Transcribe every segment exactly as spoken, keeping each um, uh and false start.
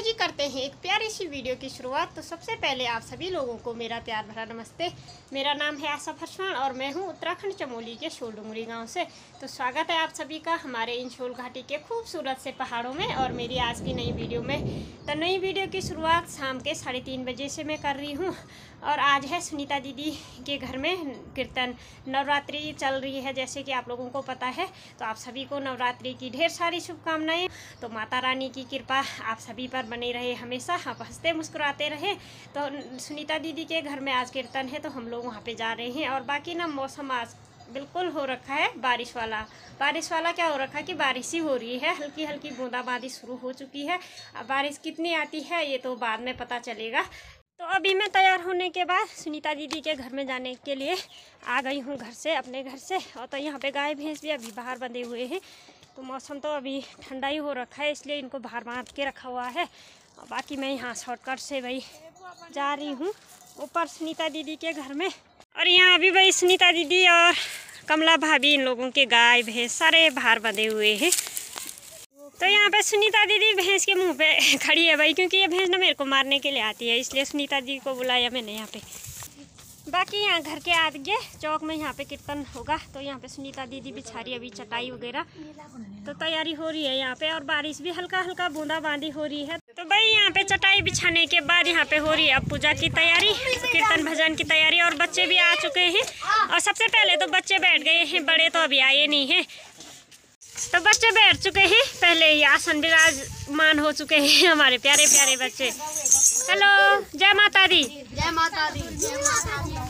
जी करते हैं एक प्यारी सी वीडियो की शुरुआत। तो सबसे पहले आप सभी लोगों को मेरा प्यार भरा नमस्ते। मेरा नाम है आशा फरसान और मैं हूं उत्तराखंड चमोली के शोलडुंगरी गांव से। तो स्वागत है आप सभी का हमारे इन शोल घाटी के खूबसूरत से पहाड़ों में और मेरी आज की नई वीडियो में। तो नई वीडियो की शुरुआत शाम के साढ़े तीन बजे से मैं कर रही हूँ और आज है सुनीता दीदी के घर में कीर्तन। नवरात्रि चल रही है जैसे कि आप लोगों को पता है। तो आप सभी को नवरात्रि की ढेर सारी शुभकामनाएं। तो माता रानी की कृपा आप सभी पर बनी रहे, हमेशा आप हंसते मुस्कुराते रहे। तो सुनीता दीदी के घर में आज कीर्तन है तो हम लोग वहाँ पे जा रहे हैं। और बाकी ना मौसम आज बिल्कुल हो रखा है बारिश वाला। बारिश वाला क्या हो रखा है कि बारिश ही हो रही है, हल्की हल्की बूंदाबांदी शुरू हो चुकी है। अब बारिश कितनी आती है ये तो बाद में पता चलेगा। तो अभी मैं तैयार होने के बाद सुनीता दीदी के घर में जाने के लिए आ गई हूँ घर से, अपने घर से। और तो यहाँ पे गाय भैंस भी अभी बाहर बंधे हुए हैं। तो मौसम तो अभी ठंडा ही हो रखा है इसलिए इनको बाहर बांध के रखा हुआ है। और बाकी मैं यहाँ शॉर्टकट से भाई जा रही हूँ ऊपर सुनीता दीदी के घर में। और यहाँ अभी भाई सुनीता दीदी और कमला भाभी इन लोगों के गाय भैंस सारे बाहर बंधे हुए हैं। तो यहाँ पे सुनीता दीदी भैंस के मुंह पे खड़ी है भाई, क्योंकि ये भैंस ना मेरे को मारने के लिए आती है, इसलिए सुनीता दीदी को बुलाया मैंने यहाँ पे। बाकी यहाँ घर के आगे चौक में यहाँ पे कीर्तन होगा। तो यहाँ पे सुनीता दीदी बिछा रही है अभी चटाई वगैरह। तो तैयारी हो रही है यहाँ पे और बारिश भी हल्का हल्का बूंदाबांदी हो रही है। तो भाई यहाँ पे चटाई बिछाने के बाद यहाँ पे हो रही है अब पूजा की तैयारी, कीर्तन भजन की तैयारी। और बच्चे भी आ चुके हैं। और सबसे पहले तो बच्चे बैठ गए हैं, बड़े तो अभी आए नहीं हैं। तो बच्चे बैठ चुके हैं, पहले ही आसन विराजमान हो चुके हैं हमारे प्यारे प्यारे बच्चे। हेलो, जय माता दी। जय माता दी। जय माता दी।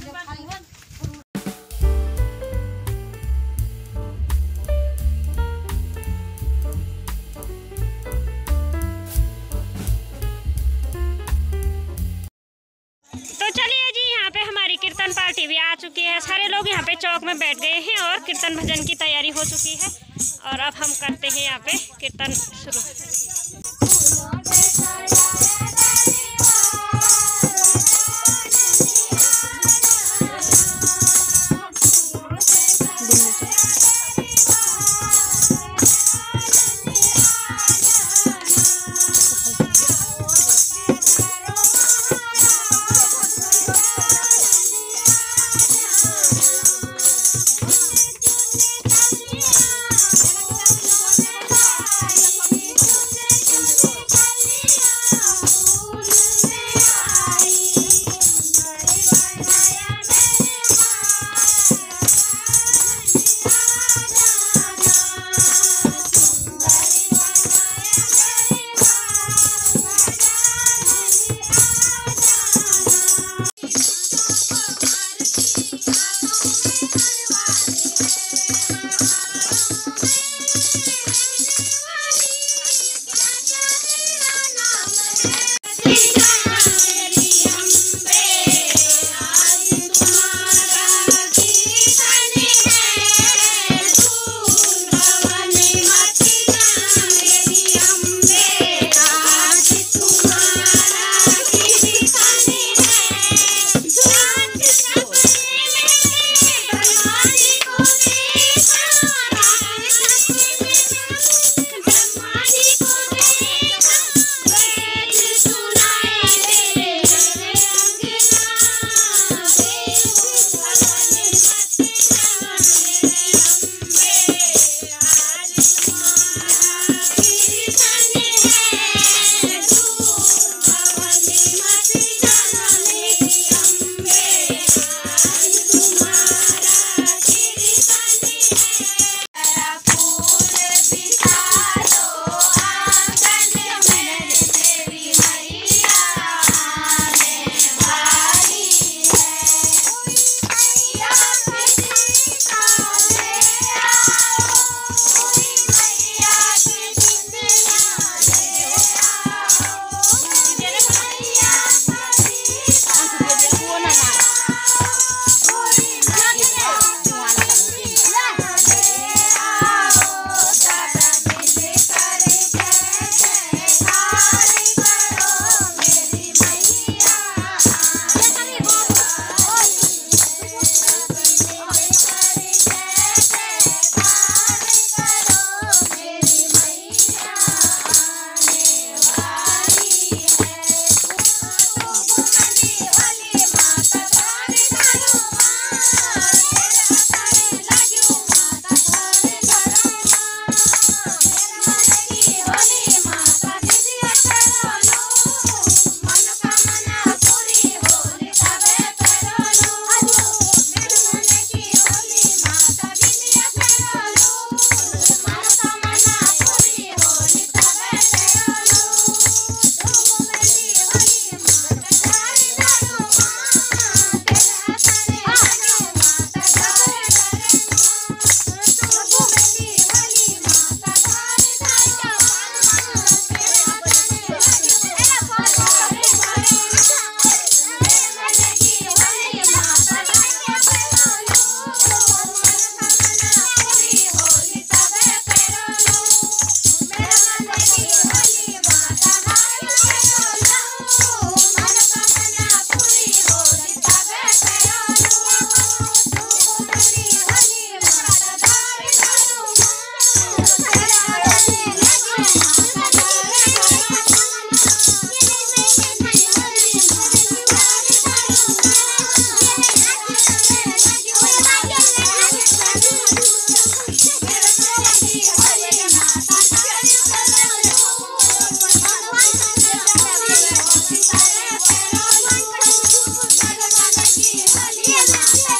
तो चलिए जी, यहाँ पे हमारी कीर्तन पार्टी भी आ चुकी है। सारे लोग यहाँ पे चौक में बैठ गए हैं और कीर्तन भजन की तैयारी हो चुकी है। और अब हम करते हैं यहाँ पे कीर्तन शुरू।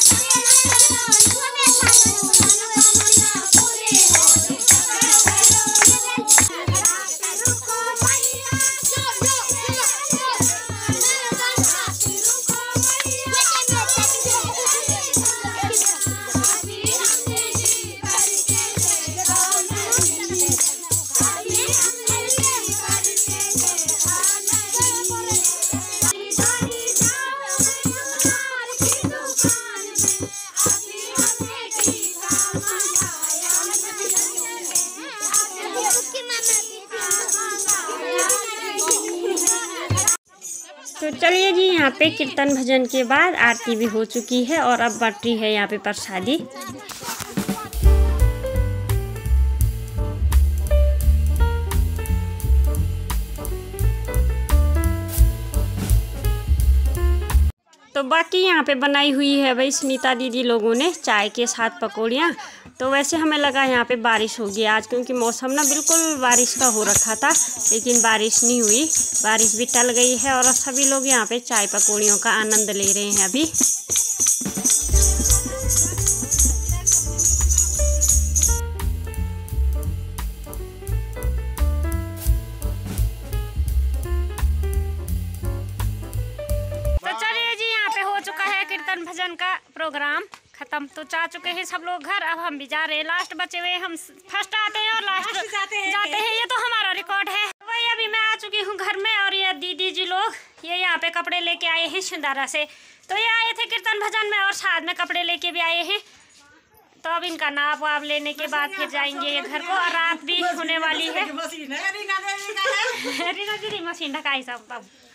तो चलिए जी, यहाँ पे कीर्तन भजन के बाद आरती भी हो चुकी है और अब बट रही है यहाँ पे प्रसादी। तो बाकी यहाँ पे बनाई हुई है भाई सुनीता दीदी लोगों ने चाय के साथ पकौड़ियाँ। तो वैसे हमें लगा यहाँ पे बारिश होगी आज, क्योंकि मौसम ना बिल्कुल बारिश का हो रखा था, लेकिन बारिश नहीं हुई। बारिश भी टल गई है और सभी लोग यहाँ पे चाय पकौड़ियों का आनंद ले रहे हैं अभी। तो चलिए जी, यहाँ पे हो चुका है कीर्तन भजन का प्रोग्राम खत्म। तो जा चुके हैं सब लोग घर, अब हम भी जा रहे हैं। लास्ट बचे हुए हम फर्स्ट आते हैं और लास्ट जाते हैं, जाते हैं। ये तो हमारा रिकॉर्ड है। वही अभी मैं आ चुकी हूँ घर में और ये दीदी जी लोग ये यहाँ पे कपड़े लेके आए हैं शिंदारा से। तो ये आए थे कीर्तन भजन में और साथ में कपड़े लेके भी आए हैं। तो अब इनका नाप वाप लेने के बाद फिर जाएंगे ये घर को, और रात भी होने वाली है। रीना दीदी मशीन ढकाई सब।